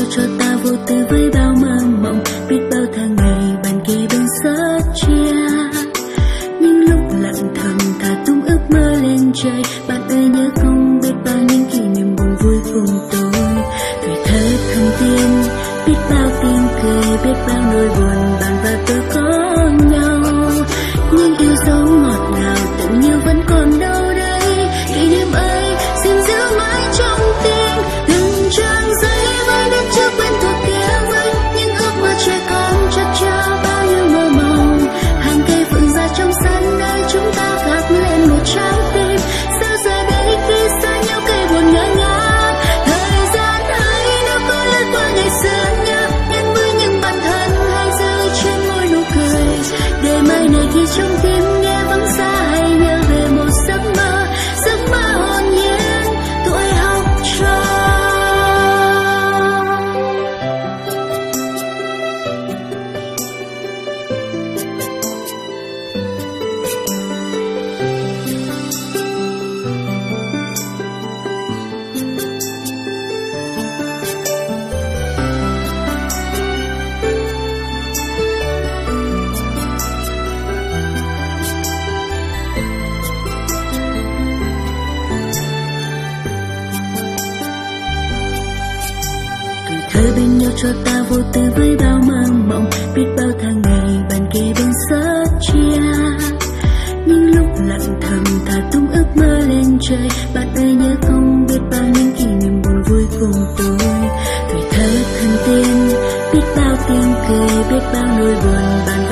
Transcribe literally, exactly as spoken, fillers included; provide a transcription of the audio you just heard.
cho ta vô tư với bao mơ mộng, biết bao tháng ngày bàn kề bên rất chia. Những lúc lặng thầm thả tung ước mơ lên trời, bạn ơi nhớ không biết bao những kỷ niệm buồn vui cùng tôi. Tuổi thơ thần tiên, biết bao tiếng cười, biết bao nỗi buồn bạn và tôi có nhau. Nhưng yêu dấu ngọt ngào tưởng như vẫn còn đâu đây. Kỷ niệm ấy xin giữ mãi trong tim, từng trang giấy với đất trước quen thuộc kia vây. Những ước mơ trẻ con chắc chở bao nhiêu mơ mộng, hàng cây phượng già trong sân nơi chúng ta khắc lên một trái tim. Sao giờ đây khi xa nhau cây buồn ngỡ ngàng, thời gian ấy nếu có lướt qua ngày xưa nhớ nhân với những bạn thân hay giữ trên môi nụ cười. Để mai này khi trong tim nghe vắng xa hay nhớ về một giấc mơ, giấc mơ hồn nhiên tuổi học trò. Thơ bên nhau cho ta vô tư với bao mơ mộng, biết bao tháng ngày bàn kề bên rất chia. Những lúc lặng thầm thả tung ước mơ lên trời, bạn ơi nhớ không biết bao những kỷ niệm buồn vui cùng tôi. Tuổi thơ thần tiên, biết bao tiếng cười, biết bao nỗi buồn bạn